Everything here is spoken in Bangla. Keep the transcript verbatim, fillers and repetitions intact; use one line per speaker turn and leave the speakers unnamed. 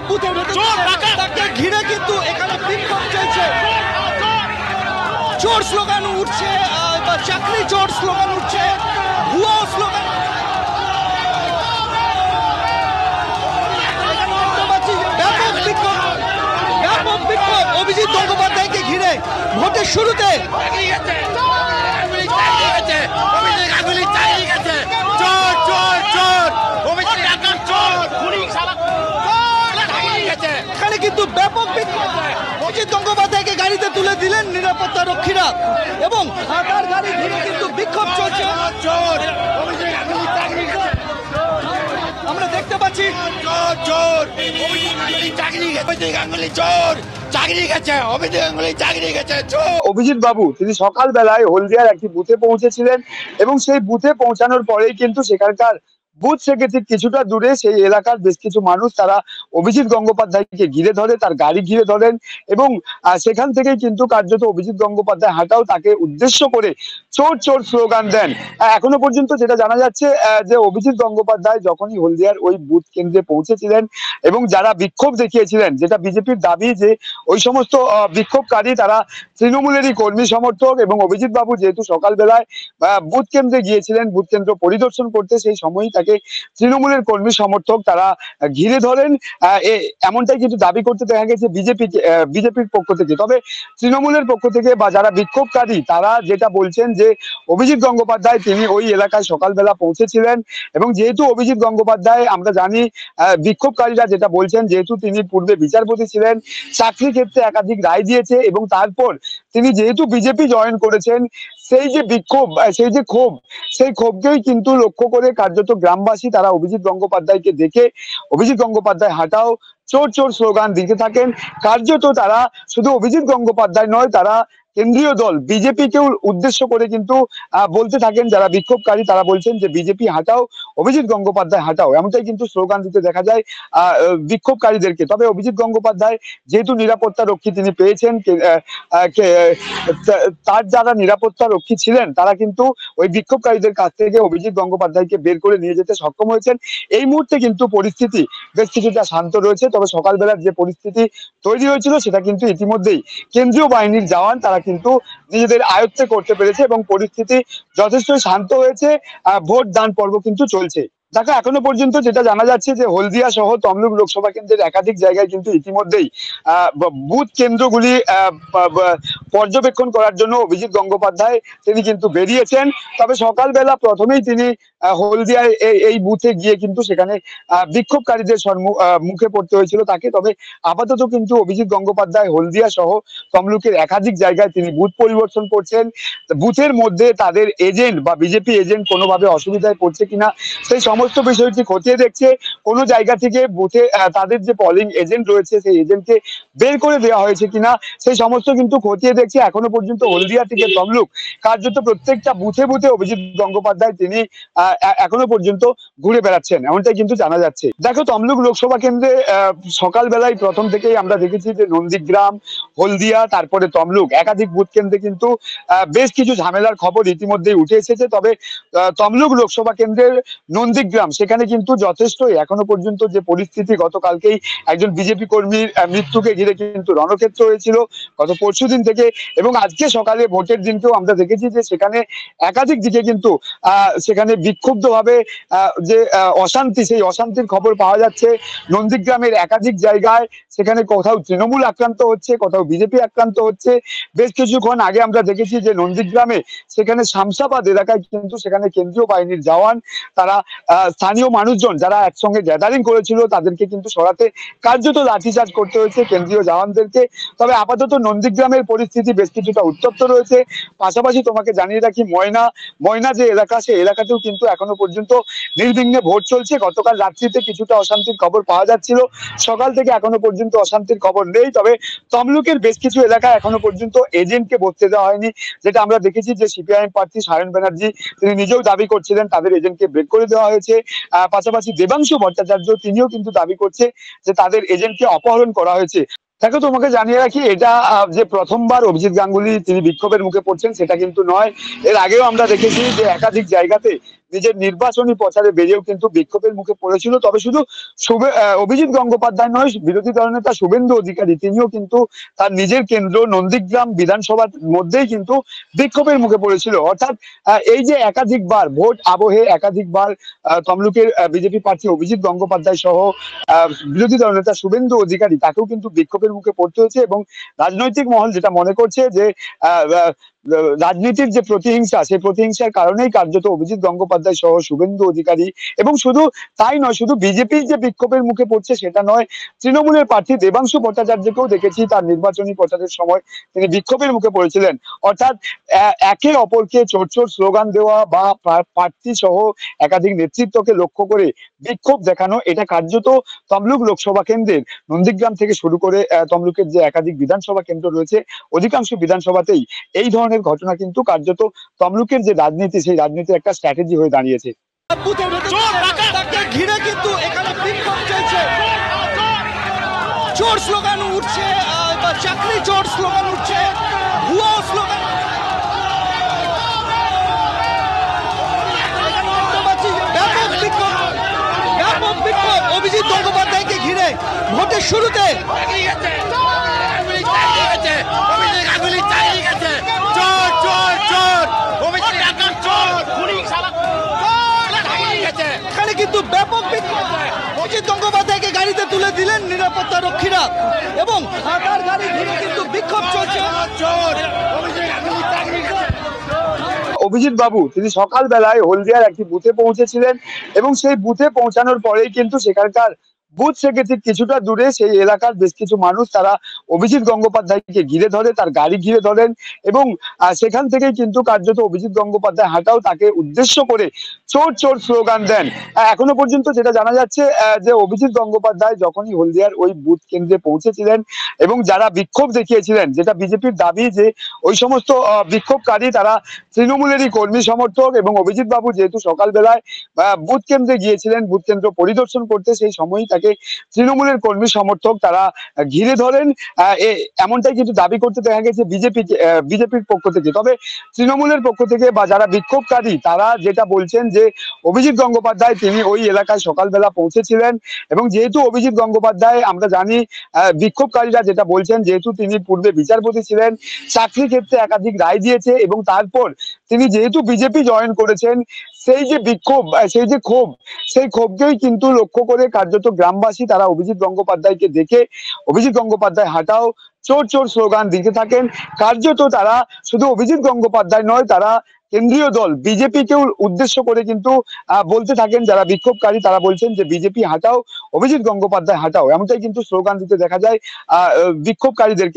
বুথের ভেতরে তাকে ঘিরে কিন্তু এখানে বিক্ষোভ চলছে, চোর স্লোগান উঠছে, চাকরি চোর স্লোগান উঠছে, ভুয়ো স্লোগান। ব্যাপক বিক্ষোভ, ব্যাপক বিক্ষোভ অভিজিৎ গঙ্গোপাধ্যায়কে ঘিরে ভোটের শুরুতে। এখানে কিন্তু ব্যাপক বিক্ষোভ, অভিজিৎ গঙ্গোপাধ্যায়কে গাড়িতে তুলে দিলেন নিরাপত্তা রক্ষীরা এবং তার গাড়ি ঘিরে কিন্তু বিক্ষোভ চলছে। আমরা দেখতে পাচ্ছি
অভিজিৎ বাবু তিনি সকালবেলায় হলদিয়ার একটি বুথে পৌঁছেছিলেন এবং সেই বুথে পৌঁছানোর পরেই কিন্তু সেখানকার বুথ থেকে ঠিক কিছুটা দূরে সেই এলাকার বেশ কিছু মানুষ তারা অভিজিৎ গঙ্গোপাধ্যায়কে ঘিরে ধরে, তার গাড়ি ঘিরে ধরেন এবং সেখান থেকেই কিন্তু কার্যত অভিজিৎ গঙ্গোপাধ্যায় হাঁটাও তাকে উদ্দেশ্য করে চোর চোর স্লোগান দেন। এখনো পর্যন্ত যেটা জানা যাচ্ছে যে অভিজিৎ গঙ্গোপাধ্যায় যখনই হলদিয়ার ওই বুথ কেন্দ্রে পৌঁছেছিলেন এবং যারা বিক্ষোভ দেখিয়েছিলেন, যেটা বিজেপির দাবি যে ওই সমস্ত বিক্ষোভকারী তারা তৃণমূলেরই কর্মী সমর্থক এবং অভিজিৎ বাবু যেহেতু সকালবেলায় বুথ কেন্দ্রে গিয়েছিলেন বুথ কেন্দ্র পরিদর্শন করতে, সেই সময়ই তাকে তৃণমূলের কর্মী সমর্থক তারা ঘিরে ধরেন, এমনটাই কিন্তু দাবি করতে দেখা গেছে বিজেপি বিজেপির পক্ষ থেকে। তবে তৃণমূলের পক্ষ থেকে বা যারা বিক্ষোভকারী তারা যেটা বলছেন যে অভিজিৎ গঙ্গোপাধ্যায় তিনি ওই এলাকায় সকালবেলা পৌঁছেছিলেন এবং যেহেতু অভিজিৎ গঙ্গোপাধ্যায় আমরা জানি বিক্ষোভকারীরা যেটা বলছেন যেহেতু তিনি পূর্বে বিচারপতি ছিলেন, চাকরি ক্ষেত্রে একাধিক রায় দিয়েছে এবং তারপর তিনি যেহেতু বিজেপি জয়েন করেছেন, সেই যে বিক্ষোভ সেই যে ক্ষোভ সেই ক্ষোভকেই কিন্তু লক্ষ্য করে কার্যত গ্রামবাসী তারা অভিজিৎ গঙ্গোপাধ্যায়কে দেখে অভিজিৎ গঙ্গোপাধ্যায় হাঁটাও চোর চোর স্লোগান দিতে থাকেন। কার্যত তারা শুধু অভিজিৎ গঙ্গোপাধ্যায় নয়, তারা কেন্দ্রীয় দল বিজেপিকেও উদ্দেশ্য করে কিন্তু বলতে থাকেন, যারা বিক্ষোভকারী তারা বলছেন যে বিজেপি হাঁটাও, অভিজিৎ গঙ্গোপাধ্যায় হাঁটাও, এমনটাই কিন্তু স্লোগান দিতে দেখা যায় আহ বিক্ষোভকারীদেরকে। তবে অভিজিৎ গঙ্গোপাধ্যায় যেহেতু নিরাপত্তা রক্ষী তিনি পেয়েছেন, তার যারা নিরাপত্তা রক্ষী ছিলেন তারা কিন্তু ওই বিক্ষোভকারীদের কাছ থেকে অভিজিৎ গঙ্গোপাধ্যায়কে বের করে নিয়ে যেতে সক্ষম হয়েছেন। এই মুহূর্তে কিন্তু পরিস্থিতি বেশ কিছুটা শান্ত রয়েছে, তবে সকালবেলার যে পরিস্থিতি তৈরি হয়েছিল সেটা কিন্তু ইতিমধ্যেই কেন্দ্রীয় বাহিনীর জওয়ান তারা কিন্তু নিজেদের আয়ত্তে করতে পেরেছে এবং পরিস্থিতি যথেষ্ট শান্ত হয়েছে। ভোট দান পর্ব কিন্তু চলছে। দেখো এখনো পর্যন্ত যেটা জানা যাচ্ছে যে হলদিয়া সহ তমলুক লোকসভা কেন্দ্রের একাধিক জায়গায় কিন্তু ইতিমধ্যেই আহ বুথ কেন্দ্রগুলি আহ পর্যবেক্ষণ করার জন্য অভিজিৎ গঙ্গোপাধ্যায় তিনি কিন্তু বেরিয়েছেন। তবে সকালবেলা প্রথমেই তিনি হলদিয়ায় এই বুথে গিয়ে কিন্তু সেখানে বিক্ষোভকারীদের মুখে পড়তে হয়েছিল তাকে। তবে আপাতত কিন্তু অভিজিৎ গঙ্গোপাধ্যায় হলদিয়া সহ তমলুকের একাধিক জায়গায় তিনি বুথ পরিবর্তন করছেন। বুথের মধ্যে তাদের এজেন্ট বা বিজেপি এজেন্ট কোনোভাবে অসুবিধায় পড়ছে কিনা সেই সমস্ত বিষয়টি খতিয়ে দেখছে। কোনো জায়গা থেকে বুথে তাদের যে পলিং এজেন্ট রয়েছে সেই এজেন্টকে বের করে দেওয়া হয়েছে কিনা সেই সমস্ত কিন্তু খতিয়ে দেখছে। এখনো পর্যন্ত হলদিয়া থেকে তমলুক কার্যত প্রত্যেকটা বুথে বুথে অভিজিৎ গঙ্গোপাধ্যায় তিনি আহ এখনো পর্যন্ত ঘুরে বেড়াচ্ছেন, এমনটাই কিন্তু জানা যাচ্ছে। দেখো তমলুক লোকসভা কেন্দ্রে আহ সকালবেলায় প্রথম থেকেই আমরা দেখেছি যে নন্দীগ্রাম, হলদিয়া, তারপরে তমলুক একাধিক বুথ কেন্দ্রে কিন্তু আহ বেশ কিছু ঝামেলার খবর ইতিমধ্যেই উঠে এসেছে। তবে তমলুক লোকসভা কেন্দ্রের নন্দীগ্রাম সেখানে কিন্তু যথেষ্ট এখনো পর্যন্ত যে পরিস্থিতি, গতকালকেই একজন বিজেপি কর্মীর মৃত্যুকে ঘিরে কিন্তু রণক্ষেত্র হয়েছিল গত পরশু দিন থেকে এবং আজকে সকালে ভোটের দিনকেও আমরা দেখেছি যে সেখানে একাধিক দিকে কিন্তু আহ সেখানে বিক্ষুব্ধ ভাবে আহ যে অশান্তি সেই অশান্তির খবর পাওয়া যাচ্ছে নন্দীগ্রামের একাধিক জায়গায়। সেখানে কোথাও তৃণমূল আক্রান্ত হচ্ছে, কোথাও বিজেপি আক্রান্ত হচ্ছে। বেশ কিছুক্ষণ আগে আমরা দেখেছি যে নন্দীগ্রামে সেখানে শামসাবাদ এলাকায় কিন্তু সেখানে কেন্দ্রীয় বাহিনীর জওয়ান তারা স্থানীয় মানুষজন যারা একসঙ্গে গ্যাদারিং করেছিল তাদেরকে কিন্তু সরাতে কার্যত লাঠিচার্জ করতে হয়েছে কেন্দ্রীয় জওয়ানদেরকে। তবে আপাতত নন্দীগ্রামের পরিস্থিতি বেশ কিছুটা উত্তপ্ত রয়েছে। পাশাপাশি তোমাকে জানিয়ে রাখি ময়না ময়না যে এলাকা সেই এলাকাতেও কিন্তু এখনো পর্যন্ত নির্বিঘ্নে ভোট চলছে। গতকাল রাত্রিতে কিছুটা অশান্তির খবর পাওয়া যাচ্ছিল, সকাল থেকে এখনো পর্যন্ত অশান্তির খবর নেই। তবে তমলুকের বেশ কিছু এলাকায় এখনো পর্যন্ত এজেন্টকে বসতে দেওয়া হয়নি, যেটা আমরা দেখেছি যে সিপিআইএম প্রার্থী সায়ন ব্যানার্জি তিনি নিজেও দাবি করছিলেন তাদের এজেন্টকে বের করে দেওয়া হয়েছে। আহ পাশাপাশি দেবাংশু ভট্টাচার্য তিনিও কিন্তু দাবি করছে যে তাদের এজেন্টকে অপহরণ করা হয়েছে। দেখো তোমাকে জানিয়ে রাখি এটা যে প্রথমবার অভিজিৎ গাঙ্গুলি তিনি বিক্ষোভের মুখে পড়ছেন সেটা কিন্তু নয়। এর আগেও আমরা দেখেছি যে একাধিক জায়গাতে নিজের নির্বাচনী প্রচারে বেরিয়েও কিন্তু বিক্ষোভের মুখে পড়েছিল। তবে শুধু শুভে- আহ, অভিজিৎ গঙ্গোপাধ্যায় নয়, বিরোধী দলনেতা শুভেন্দু অধিকারী তিনিও কিন্তু তার নিজের কেন্দ্র নন্দীগ্রাম বিধানসভার মধ্যেই কিন্তু বিক্ষোভের মুখে পড়েছিল। অর্থাৎ আহ, এই যে একাধিকবার ভোট আবহে একাধিকবার আহ, তমলুকের বিজেপি প্রার্থী অভিজিৎ গঙ্গোপাধ্যায় সহ আহ, বিরোধী দলনেতা শুভেন্দু অধিকারী তাকেও কিন্তু বিক্ষোভের মুখে পড়তে হয়েছে এবং রাজনৈতিক মহল যেটা মনে করছে যে আহ, আহ, রাজনীতির যে প্রতিহিংসা সেই প্রতিহিংসার কারণেই কার্যত অভিজিৎ গঙ্গোপাধ্যায় সহ শুভেন্দু অধিকারী এবং শুধু তাই নয়, শুধু বিজেপির যে বিক্ষোভের মুখে পড়ছে সেটা নয়, তৃণমূলের প্রার্থী দেবাংশু ভট্টাচার্যকেও দেখেছি তার নির্বাচনী প্রচারের সময় তিনি বিক্ষোভের মুখে পড়েছিলেন। অর্থাৎ আহ, একে অপরকে চোর চোর স্লোগান দেওয়া বা প্রা- প্রার্থী সহ একাধিক নেতৃত্বকে লক্ষ্য করে বিক্ষোভ দেখানো, এটা কার্যত তমলুক লোকসভা কেন্দ্রের নন্দীগ্রাম থেকে শুরু করে আহ, তমলুকের যে একাধিক বিধানসভা কেন্দ্র রয়েছে অধিকাংশ বিধানসভাতেই এই ধরনের ঘটনা কিন্তু কার্যত তমলুকের যে রাজনীতি সেই রাজনীতির একটা স্ট্র্যাটেজি হয়ে দাঁড়িয়েছে।
বুথের ভেতর তাকে ঘিরে কিন্তু এখানে বিক্ষোভ চলছে, চোর স্লোগান উঠছে, আহ, বা চাকরি চোর স্লোগান উঠছে, ভুয়ো স্লোগান। এখানে দেখতে পাচ্ছি যে ব্যাপক বিক্ষোভ, ব্যাপক বিক্ষোভ অভিজিৎ গঙ্গোপাধ্যায়কে ঘিরে ভোটের শুরুতে। এখানে কিন্তু ব্যাপক বিক্ষোভ, অভিজিৎ গঙ্গোপাধ্যায়কে গাড়িতে তুলে দিলেন নিরাপত্তা রক্ষীরা এবং আহ, তার গাড়ি ঘিরে কিন্তু বিক্ষোভ চলছে।
অভিজিৎ বাবু তিনি সকালবেলায় হলদিয়ার একটি বুথে পৌঁছেছিলেন এবং সেই বুথে পৌঁছানোর পরেই কিন্তু সেখানকার বুথ থেকে ঠিক কিছুটা দূরে সেই এলাকার বেশ কিছু মানুষ তারা অভিজিৎ গঙ্গোপাধ্যায়কে ঘিরে ধরে, তার গাড়ি ঘিরে ধরেন এবং আহ, সেখান থেকেই কিন্তু কার্যত অভিজিৎ গঙ্গোপাধ্যায় হাঁটাও তাকে উদ্দেশ্য করে চোর চোর স্লোগান দেন। আহ, এখনো পর্যন্ত যেটা জানা যাচ্ছে আহ, যে অভিজিৎ গঙ্গোপাধ্যায় যখনই হলদিয়ার ওই বুথ কেন্দ্রে পৌঁছেছিলেন এবং যারা বিক্ষোভ দেখিয়েছিলেন, যেটা বিজেপির দাবি যে ওই সমস্ত আহ, বিক্ষোভকারী তারা তৃণমূলেরই কর্মী সমর্থক এবং অভিজিৎ বাবু যেহেতু সকালবেলায় আহ, বুথ কেন্দ্রে গিয়েছিলেন বুথ কেন্দ্র পরিদর্শন করতে, সেই সময়ই তাকে তৃণমূলের কর্মী সমর্থক তারা ঘিরে ধরেন। আহ, এ- এমনটাই কিন্তু দাবি করতে দেখা গেছে বিজেপি বিজেপির পক্ষ থেকে। তবে তৃণমূলের পক্ষ থেকে বা যারা বিক্ষোভকারী তারা যেটা বলছেন যে অভিজিৎ গঙ্গোপাধ্যায় তিনি ওই এলাকায় সকালবেলা পৌঁছেছিলেন এবং যেহেতু অভিজিৎ গঙ্গোপাধ্যায় আমরা জানি আহ, বিক্ষোভকারীরা যেটা বলছেন যেহেতু তিনি পূর্বে বিচারপতি ছিলেন, চাকরি ক্ষেত্রে একাধিক রায় দিয়েছে এবং তারপর তিনি যেহেতু বিজেপি জয়েন করেছেন, সেই যে বিক্ষোভ আহ, সেই যে ক্ষোভ সেই ক্ষোভকেই কিন্তু লক্ষ্য করে কার্যত গ্রামবাসী তারা অভিজিৎ গঙ্গোপাধ্যায়কে দেখে অভিজিৎ গঙ্গোপাধ্যায় হাঁটাও চোর চোর স্লোগান দিতে থাকেন। কার্যত তারা শুধু অভিজিৎ গঙ্গোপাধ্যায় নয়, তারা কেন্দ্রীয় দল বিজেপিকেও উদ্দেশ্য করে কিন্তু আহ, বলতে থাকেন যারা বিক্ষোভকারী তারা বলছেন যে বিজেপি হাঁটাও অভিজিৎ গঙ্গোপাধ্যায় হাঁটাও, এমনটাই কিন্তু স্লোগান দিতে দেখা যায় আহ বিক্ষোভকারীদেরকে।